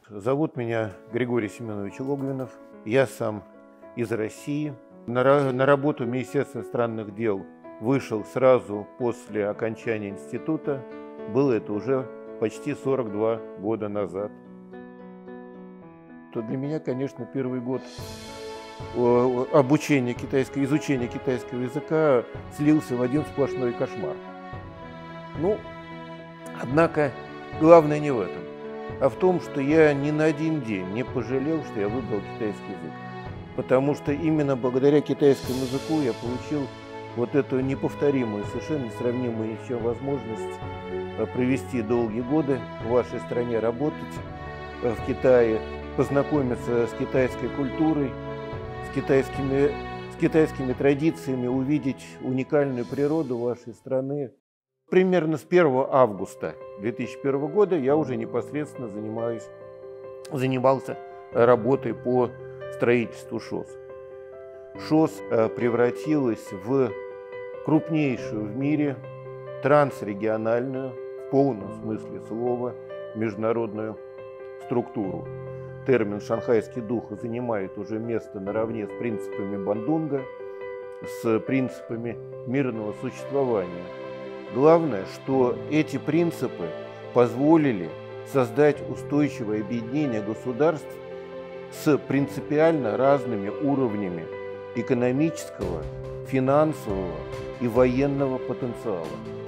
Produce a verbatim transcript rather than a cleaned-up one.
Зовут меня Григорий Семенович Логвинов. Я сам из России. На, на работу в Министерство иностранных дел вышел сразу после окончания института. Было это уже почти сорок два года назад. То для меня, конечно, первый год обучения китайского, изучения китайского языка слился в один сплошной кошмар. Ну, однако, главное не в этом, а в том, что я ни на один день не пожалел, что я выбрал китайский язык. Потому что именно благодаря китайскому языку я получил вот эту неповторимую, совершенно несравнимую ни с чем возможность провести долгие годы в вашей стране, работать в Китае, познакомиться с китайской культурой, с китайскими, с китайскими традициями, увидеть уникальную природу вашей страны. Примерно с первого августа две тысячи первого года я уже непосредственно занимаюсь, занимался работой по строительству ШОС. ШОС превратилась в крупнейшую в мире трансрегиональную, в полном смысле слова, международную структуру. Термин «шанхайский дух» занимает уже место наравне с принципами Бандунга, с принципами мирного существования. Главное, что эти принципы позволили создать устойчивое объединение государств с принципиально разными уровнями экономического, финансового и военного потенциала.